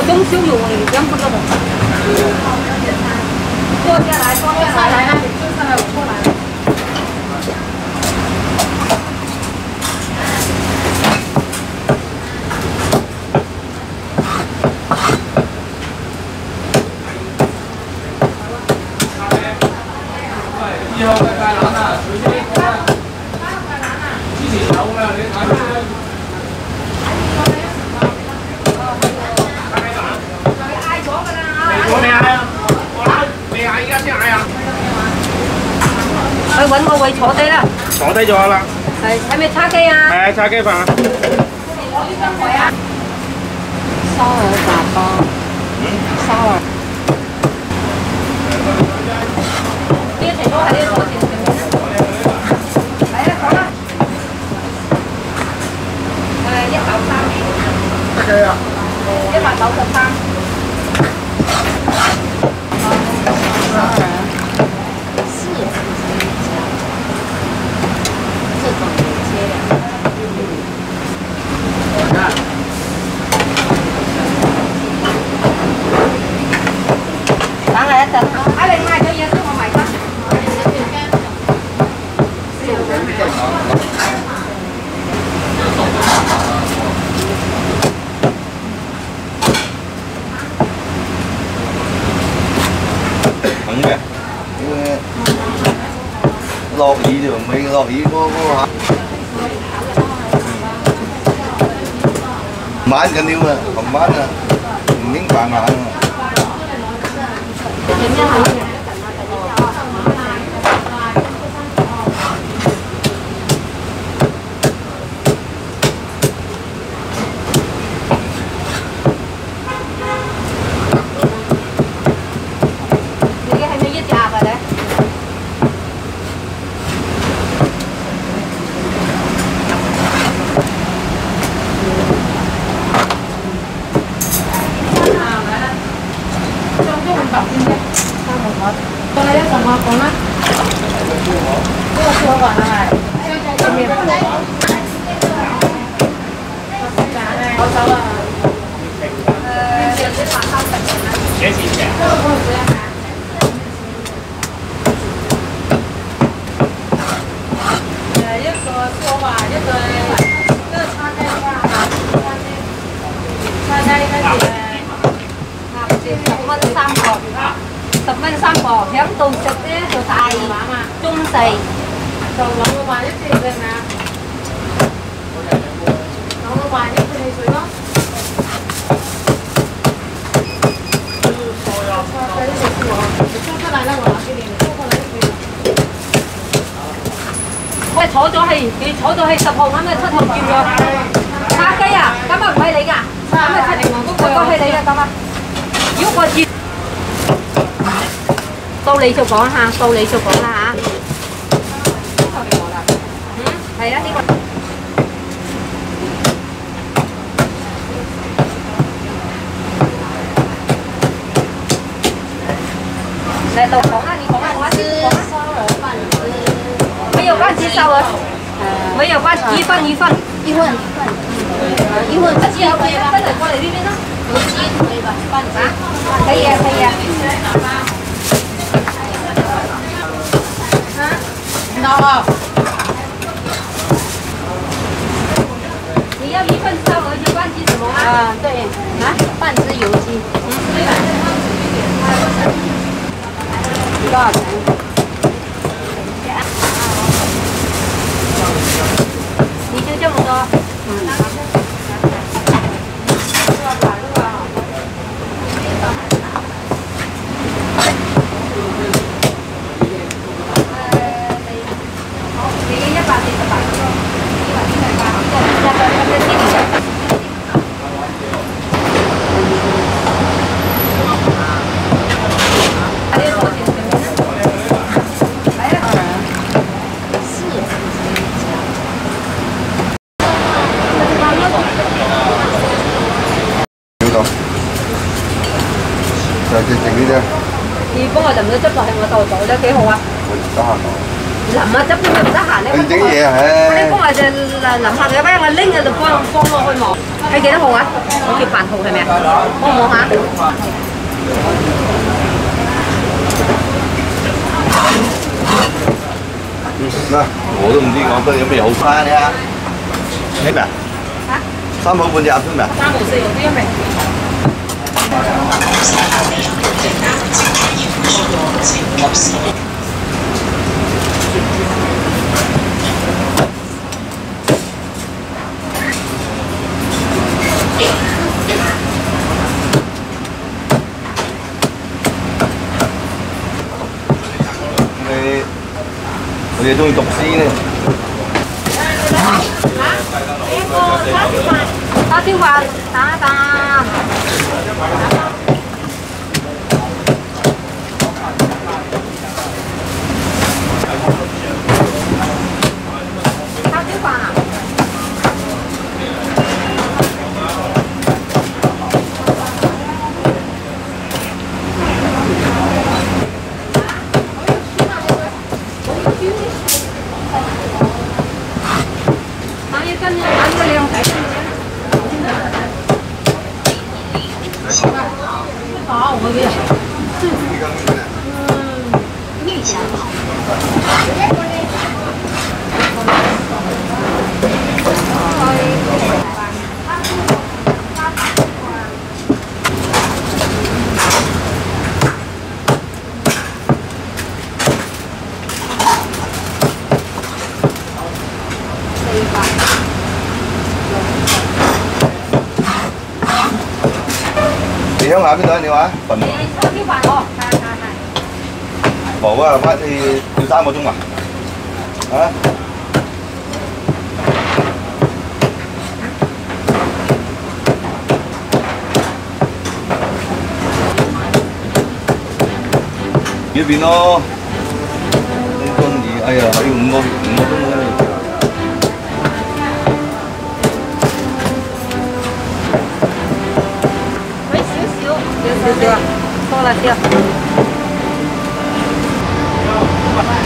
中小肉2分钟。坐下来，坐下来，坐下来，我过来。 2號嘅芥蘭啊，水晶之前有㗎，你睇下。嗌咗㗎啦！我未嗌啊！未嗌，而家先嗌啊！ 去揾個位坐低啦。 坐低咗啦。 係咪叉雞啊？ 係啊，叉雞飯。 攞呢張台啊！燒鵝打包。燒鵝。呢一齊都係呢個前面啦。係啊，講啦。193。 得嘅啊。 193。等下一陣，你嗌咗嘢先，我埋單。 肯嘅，落雨就未落雨嗰下。晚緊要啊，琴晚啊，唔應扮眼啊。10蚊3個，響度食咧就大中細，就2個賣1次係咪啊？2個賣1次汽水咯。喂，坐咗係你坐咗係10號，啱啱7號叫咗。叉雞啊，咁啊唔係你㗎，咁啊7個係你㗎咁啊。如果我接。到你就講下，到你就講啦嚇。係啊，呢個。來，都講啊，你講啊，我先講啊。燒鵝飯沒有半隻燒鵝，沒有半一份。雞要可以吧？過來呢邊啦。有雞可以吧？半隻。可以啊，可以啊。no 你要1份燒鵝就半隻什麼啊？對，半隻油雞。多少錢？你就這麼多。 就剩呢啲。 你幫我淋咗汁落去我度做得幾好啊！ 我唔得閒喎。 淋啊汁點解唔得閒咧？ 你整嘢係。 你幫我就淋下佢，不如我拎就放落去磨。 係幾多號啊？我叫8號係咪啊？我望下。 嗱，我都唔知講得有咩好餐呀？咩啊？3毫半隻鴨添啊 3毫4毫啲一味。 我哋中意讀詩呢。 叉燒飯打一啖。叉燒飯啊！好，我给。 你鄉下邊度啊？你話？笨喎。 叉燒飯哦，係。 冇啊，翻去要3個鐘啊？啊？呢邊咯，你中意？哎呀，喺5個鐘啦。 少少啊，多啦少。